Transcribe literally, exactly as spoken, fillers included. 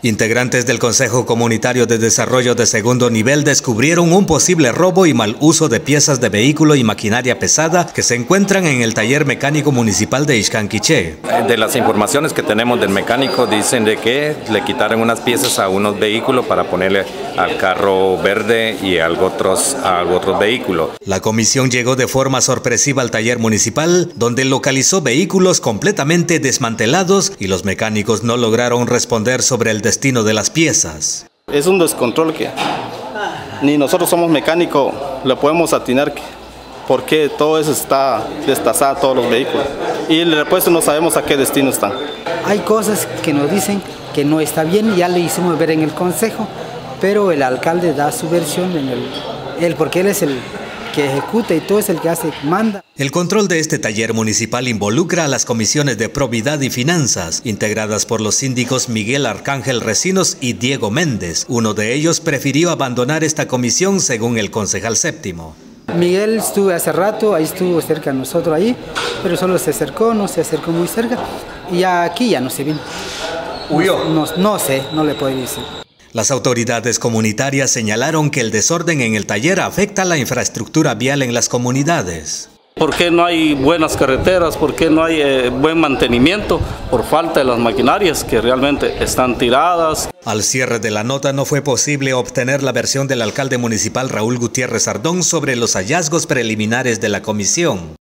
Integrantes del Consejo Comunitario de Desarrollo de Segundo Nivel descubrieron un posible robo y mal uso de piezas de vehículo y maquinaria pesada que se encuentran en el taller mecánico municipal de Ixcanquiché. De las informaciones que tenemos del mecánico dicen de que le quitaron unas piezas a unos vehículos para ponerle al carro verde y a otros, a otros vehículos. La comisión llegó de forma sorpresiva al taller municipal, donde localizó vehículos completamente desmantelados y los mecánicos no lograron responder sobre el destino de las piezas. Es un descontrol que ni nosotros somos mecánicos le podemos atinar porque todo eso está destazado, todos los vehículos, y el repuesto no sabemos a qué destino están. Hay cosas que nos dicen que no está bien, ya le hicimos ver en el consejo, pero el alcalde da su versión en el, él, porque él es el que ejecuta y todo es el que hace, manda. El control de este taller municipal involucra a las comisiones de Probidad y Finanzas, integradas por los síndicos Miguel Arcángel Recinos y Diego Méndez. Uno de ellos prefirió abandonar esta comisión, según el concejal séptimo. Miguel estuvo hace rato, ahí estuvo cerca de nosotros ahí, pero solo se acercó, no se acercó muy cerca, y aquí ya no se vino. ¿Huyó? No, no, no sé, no le puedo decir. Las autoridades comunitarias señalaron que el desorden en el taller afecta la infraestructura vial en las comunidades. ¿Por qué no hay buenas carreteras? ¿Por qué no hay eh, buen mantenimiento? Por falta de las maquinarias que realmente están tiradas. Al cierre de la nota no fue posible obtener la versión del alcalde municipal Raúl Gutiérrez Ardón sobre los hallazgos preliminares de la comisión.